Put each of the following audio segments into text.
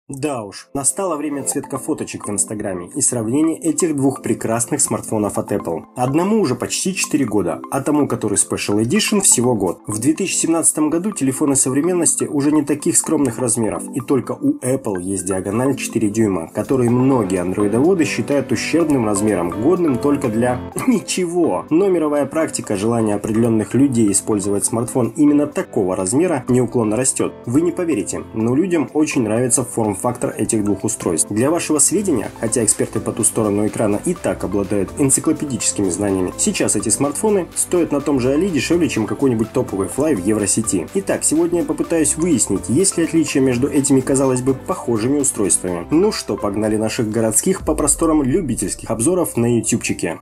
Да уж, настало время цветка фоточек в Инстаграме и сравнение этих двух прекрасных смартфонов от Apple. Одному уже почти 4 года, а тому, который Special Edition, всего год. В 2017 году телефоны современности уже не таких скромных размеров, и только у Apple есть диагональ 4 дюйма, который многие андроидоводы считают ущербным размером, годным только для ничего. Но мировая практика желания определенных людей использовать смартфон именно такого размера неуклонно растет. Вы не поверите, но людям очень нравится форм-фактор этих двух устройств. Для вашего сведения, хотя эксперты по ту сторону экрана и так обладают энциклопедическими знаниями, сейчас эти смартфоны стоят на том же Али дешевле, чем какой-нибудь топовый флай в Евросети. Итак, сегодня я попытаюсь выяснить, есть ли отличия между этими, казалось бы, похожими устройствами. Ну что, погнали наших городских по просторам любительских обзоров на ютубчике.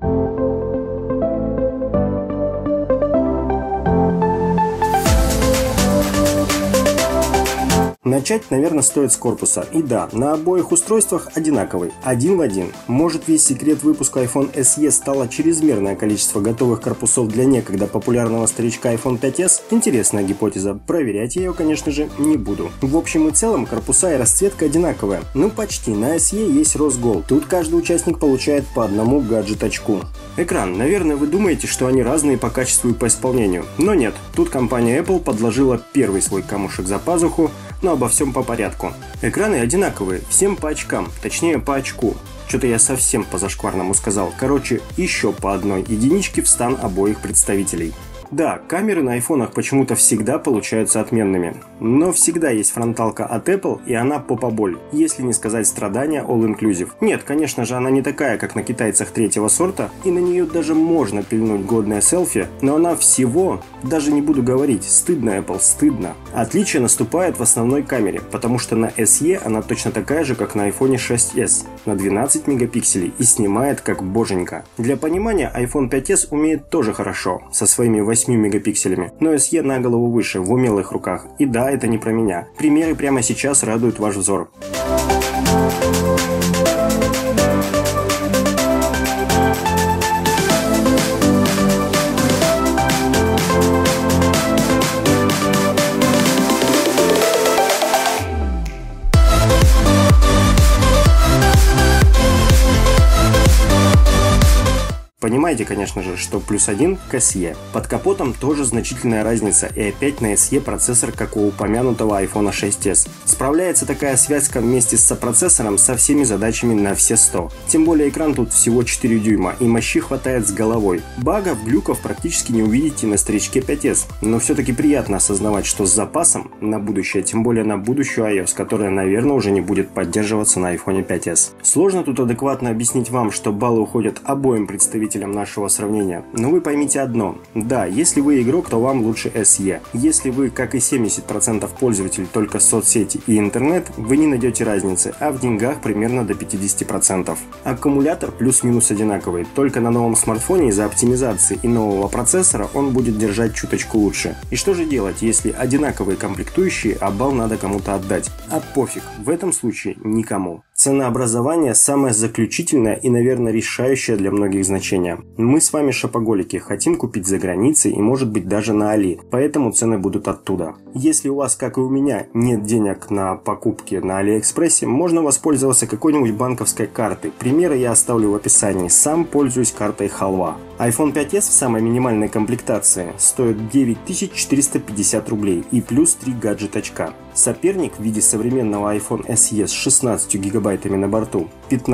Начать, наверное, стоит с корпуса. И да, на обоих устройствах одинаковый, один в один. Может, весь секрет выпуска iPhone SE стало чрезмерное количество готовых корпусов для некогда популярного старичка iPhone 5s? Интересная гипотеза. Проверять я ее, конечно же, не буду. В общем и целом, корпуса и расцветка одинаковые. Ну, почти. На SE есть Rose Gold. Тут каждый участник получает по одному гаджет-очку. Экран. Наверное, вы думаете, что они разные по качеству и по исполнению. Но нет. Тут компания Apple подложила первый свой камушек за пазуху, но обо всем по порядку. Экраны одинаковые, всем по очкам, точнее по очку. Что-то я совсем по-зашкварному сказал. Короче, еще по одной единичке в стан обоих представителей. Да, камеры на айфонах почему-то всегда получаются отменными. Но всегда есть фронталка от Apple, и она попа-боль, если не сказать страдания all-inclusive. Нет, конечно же, она не такая, как на китайцах третьего сорта, и на нее даже можно пильнуть годное селфи, но она всего, даже не буду говорить, стыдно Apple, стыдно. Отличие наступает в основной камере, потому что на SE она точно такая же, как на iPhone 6s, на 12 мегапикселей и снимает как боженька. Для понимания, iPhone 5s умеет тоже хорошо, со своими 8 мегапикселями, но SE на голову выше, в умелых руках. И да, это не про меня. Примеры прямо сейчас радуют ваш взор. Понимаете, конечно же, что плюс один к SE. Под капотом тоже значительная разница, и опять на SE процессор, как у упомянутого iPhone 6s. Справляется такая связка вместе с сопроцессором со всеми задачами на все 100. Тем более экран тут всего 4 дюйма, и мощи хватает с головой. Багов, глюков практически не увидите на старичке 5s, но все-таки приятно осознавать, что с запасом на будущее, тем более на будущую iOS, которая, наверное, уже не будет поддерживаться на iPhone 5s. Сложно тут адекватно объяснить вам, что баллы уходят обоим представителям нашего сравнения. Но вы поймите одно. Да, если вы игрок, то вам лучше SE. Если вы, как и 70% пользователей, только соцсети и интернет, вы не найдете разницы, а в деньгах примерно до 50%. Аккумулятор плюс-минус одинаковый, только на новом смартфоне из-за оптимизации и нового процессора он будет держать чуточку лучше. И что же делать, если одинаковые комплектующие, а балл надо кому-то отдать? А пофиг, в этом случае никому. Ценообразование самое заключительное и, наверное, решающее для многих значение. Мы с вами шопоголики, хотим купить за границей и, может быть, даже на Али, поэтому цены будут оттуда. Если у вас, как и у меня, нет денег на покупки на Алиэкспрессе, можно воспользоваться какой-нибудь банковской картой. Примеры я оставлю в описании, сам пользуюсь картой Халва. iPhone 5s в самой минимальной комплектации стоит 9450 рублей и плюс 3 гаджет-очка. Соперник в виде современного iPhone SE с 16 гигабайтами на борту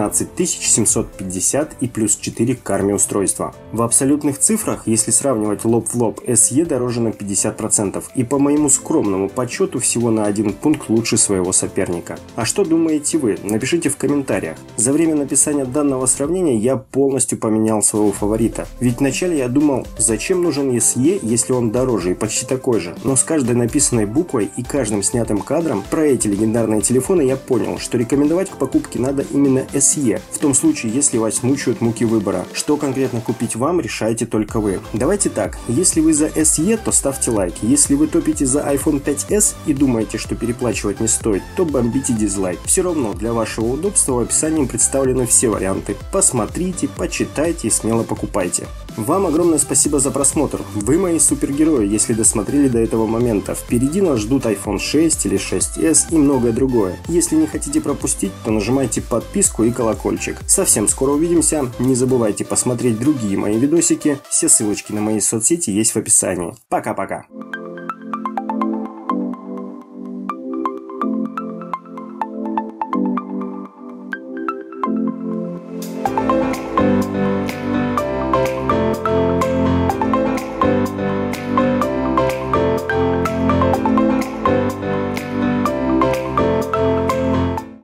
15750 и плюс 4 к карме устройства. В абсолютных цифрах, если сравнивать лоб в лоб, SE дороже на 50% и по моему скромному подсчету всего на один пункт лучше своего соперника. А что думаете вы? Напишите в комментариях. За время написания данного сравнения я полностью поменял своего фаворита. Ведь вначале я думал, зачем нужен SE, если он дороже и почти такой же. Но с каждой написанной буквой и каждым снятым кадром про эти легендарные телефоны я понял, что рекомендовать к покупке надо именно SE. В том случае, если вас мучают муки выбора. Что конкретно купить вам, решайте только вы. Давайте так, если вы за SE, то ставьте лайк. Если вы топите за iPhone 5s и думаете, что переплачивать не стоит, то бомбите дизлайк. Все равно для вашего удобства в описании представлены все варианты. Посмотрите, почитайте и смело покупайте. Вам огромное спасибо за просмотр. Вы мои супергерои, если досмотрели до этого момента. Впереди нас ждут iPhone 6 или 6s и многое другое. Если не хотите пропустить, то нажимайте подписку и колокольчик. Совсем скоро увидимся. Не забывайте посмотреть другие мои видосики. Все ссылочки на мои соцсети есть в описании. Пока-пока.